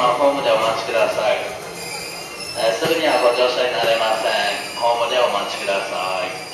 様、ホームでお待ちください。すぐにはご乗車になれません。ホームでお待ちください。